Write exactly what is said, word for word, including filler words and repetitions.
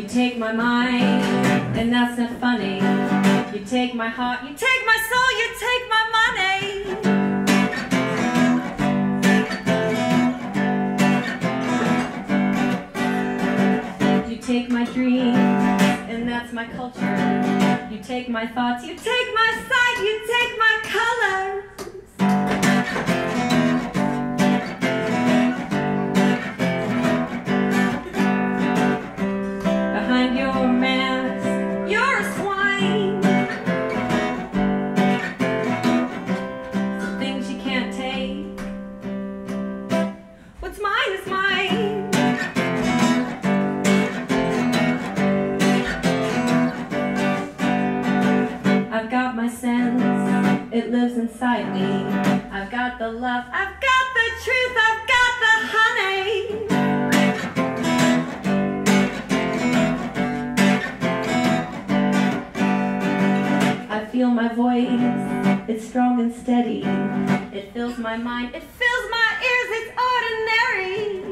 take my mind, and that's not funny. You take my heart, you take my soul, you take my money. You take my dreams, and that's my culture. You take my thoughts, you take my sight, you take my colors. Behind your mask, you're a swine. Some things you can't take. What's mine is mine. I've got my sense, it lives inside me. I've got the love, I've got the truth, I've got the honey. I feel my voice, it's strong and steady. It fills my mind, it fills my ears, it's ordinary.